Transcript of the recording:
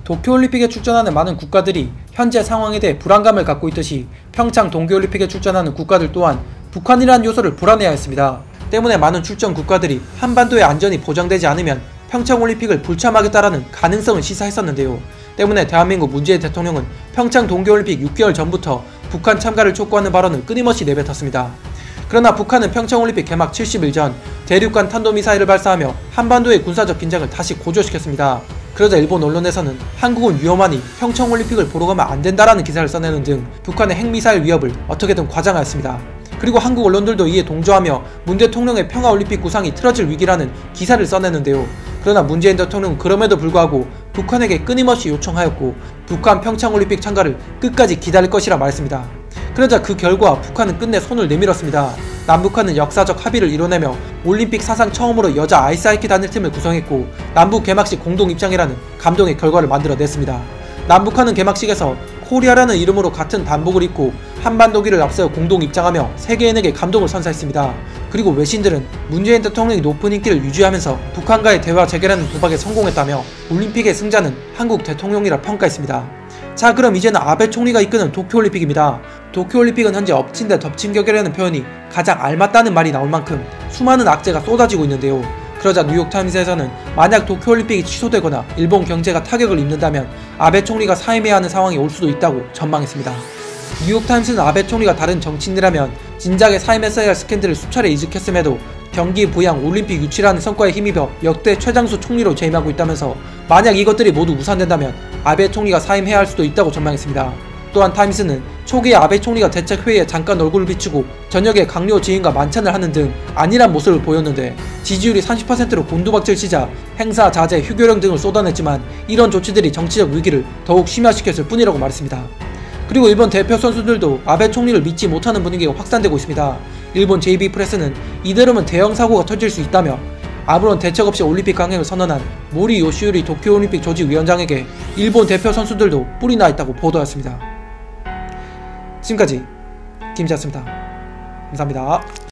도쿄올림픽에 출전하는 많은 국가들이 현재 상황에 대해 불안감을 갖고 있듯이 평창 동계올림픽에 출전하는 국가들 또한 북한이라는 요소를 불안해하였습니다. 때문에 많은 출전 국가들이 한반도의 안전이 보장되지 않으면 평창올림픽을 불참하겠다라는 가능성을 시사했었는데요. 때문에 대한민국 문재인 대통령은 평창 동계올림픽 6개월 전부터 북한 참가를 촉구하는 발언을 끊임없이 내뱉었습니다. 그러나 북한은 평창올림픽 개막 70일 전 대륙간 탄도미사일을 발사하며 한반도의 군사적 긴장을 다시 고조시켰습니다. 그러자 일본 언론에서는 한국은 위험하니 평창올림픽을 보러 가면 안 된다라는 기사를 써내는 등 북한의 핵미사일 위협을 어떻게든 과장하였습니다. 그리고 한국 언론들도 이에 동조하며 문 대통령의 평화올림픽 구상이 틀어질 위기라는 기사를 써내는데요. 그러나 문재인 대통령은 그럼에도 불구하고 북한에게 끊임없이 요청하였고 북한 평창올림픽 참가를 끝까지 기다릴 것이라 말했습니다. 그러자 그 결과 북한은 끝내 손을 내밀었습니다. 남북한은 역사적 합의를 이뤄내며 올림픽 사상 처음으로 여자 아이스하키 단일팀을 구성했고 남북 개막식 공동 입장이라는 감동의 결과를 만들어냈습니다. 남북한은 개막식에서 코리아라는 이름으로 같은 단복을 입고 한반도기를 앞세워 공동 입장하며 세계인에게 감동을 선사했습니다. 그리고 외신들은 문재인 대통령이 높은 인기를 유지하면서 북한과의 대화 재개라는 도박에 성공했다며 올림픽의 승자는 한국 대통령이라 평가했습니다. 자, 그럼 이제는 아베 총리가 이끄는 도쿄올림픽입니다. 도쿄올림픽은 현재 엎친 데 덮친 격이라는 표현이 가장 알맞다는 말이 나올 만큼 수많은 악재가 쏟아지고 있는데요. 그러자 뉴욕타임스에서는 만약 도쿄올림픽이 취소되거나 일본 경제가 타격을 입는다면 아베 총리가 사임해야 하는 상황이 올 수도 있다고 전망했습니다. 뉴욕타임스는 아베 총리가 다른 정치인이라면 진작에 사임했어야 할 스캔들을 수차례 이직했음에도 경기 부양, 올림픽 유치라는 성과에 힘입어 역대 최장수 총리로 재임하고 있다면서 만약 이것들이 모두 무산된다면 아베 총리가 사임해야 할 수도 있다고 전망했습니다. 또한 타임스는 초기에 아베 총리가 대책회의에 잠깐 얼굴을 비추고 저녁에 강요 지인과 만찬을 하는 등 안일한 모습을 보였는데 지지율이 30%로 곤두박질 치자 행사, 자제, 휴교령 등을 쏟아냈지만 이런 조치들이 정치적 위기를 더욱 심화시켰을 뿐이라고 말했습니다. 그리고 일본 대표 선수들도 아베 총리를 믿지 못하는 분위기가 확산되고 있습니다. 일본 JB프레스는 이대로면 대형 사고가 터질 수 있다며 아무런 대책 없이 올림픽 강행을 선언한 모리 요시우리 도쿄올림픽 조직위원장에게 일본 대표 선수들도 뿔이 나 있다고 보도했습니다. 지금까지 김지였습니다. 감사합니다.